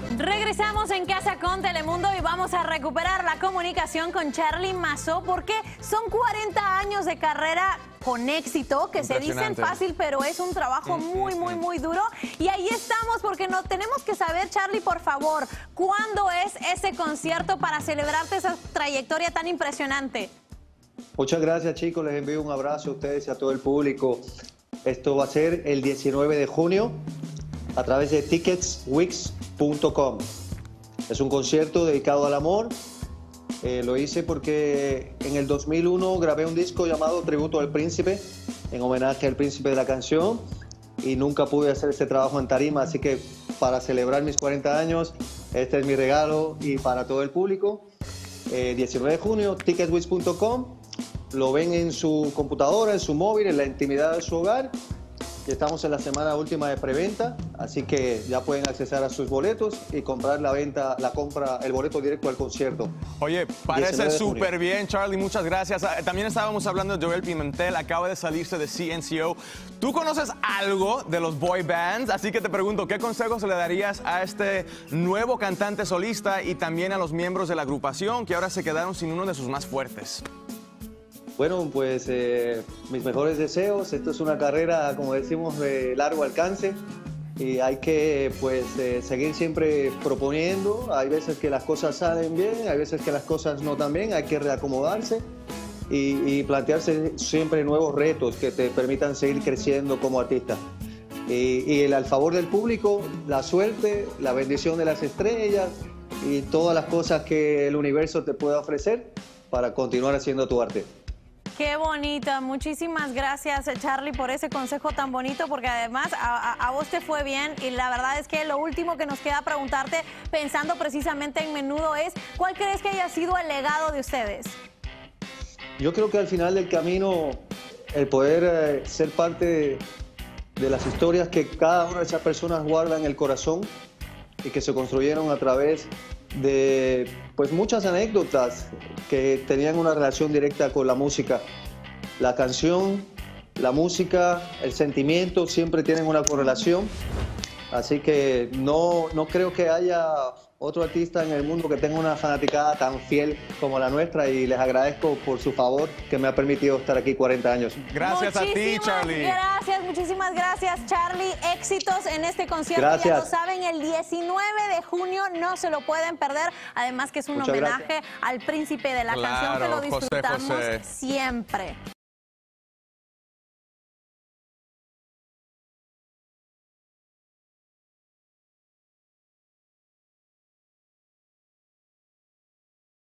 Regresamos en Casa con Telemundo y vamos a recuperar la comunicación con Charly Mazo porque son 40 años de carrera con éxito, que se dicen fácil, pero es un trabajo muy duro. Y ahí estamos porque no tenemos que saber, Charly, por favor, ¿cuándo es ese concierto para celebrarte esa trayectoria tan impresionante? Muchas gracias, chicos. Les envío un abrazo a ustedes y a todo el público. Esto va a ser el 19 de junio a través de ticketswix.com. Es un concierto dedicado al amor. Lo hice porque en el 2001 grabé un disco llamado Tributo al Príncipe, en homenaje al príncipe de la canción, y nunca pude hacer este trabajo en tarima, así que para celebrar mis 40 años, este es mi regalo y para todo el público. 19 de junio, ticketswix.com. Lo ven en su computadora, en su móvil, en la intimidad de su hogar. Y estamos en la semana última de preventa, así que ya pueden acceder a sus boletos y comprar el boleto directo al concierto. Oye, parece súper bien, Charly, muchas gracias. También estábamos hablando de Joel Pimentel, acaba de salirse de CNCO. ¿Tú conoces algo de los boy bands? Así que te pregunto, ¿qué consejos le darías a este nuevo cantante solista y también a los miembros de la agrupación que ahora se quedaron sin uno de sus más fuertes? Bueno, pues mis mejores deseos. Esto es una carrera, como decimos, de largo alcance y hay que seguir siempre proponiendo. Hay veces que las cosas salen bien, hay veces que las cosas no tan bien, hay que reacomodarse y plantearse siempre nuevos retos que te permitan seguir creciendo como artista. Y al favor del público, la suerte, la bendición de las estrellas y todas las cosas que el universo te pueda ofrecer para continuar haciendo tu arte. Qué bonita, muchísimas gracias, Charly, por ese consejo tan bonito, porque además a vos te fue bien y la verdad es que lo último que nos queda preguntarte, pensando precisamente en Menudo, es ¿cuál crees que haya sido el legado de ustedes? Yo creo que al final del camino, el poder ser parte de las historias que cada una de esas personas guarda en el corazón y que se construyeron a través de muchas anécdotas que tenían una relación directa con la música. La canción, la música, el sentimiento siempre tienen una correlación, así que no creo que haya otro artista en el mundo que tenga una fanaticada tan fiel como la nuestra y les agradezco por su favor que me ha permitido estar aquí 40 años. Gracias a ti, Charly. Muchísimas gracias, Charly. Éxitos en este concierto, gracias. Ya lo saben, el 19 de junio no se lo pueden perder. Además que es un homenaje al príncipe de la canción que lo disfrutamos siempre.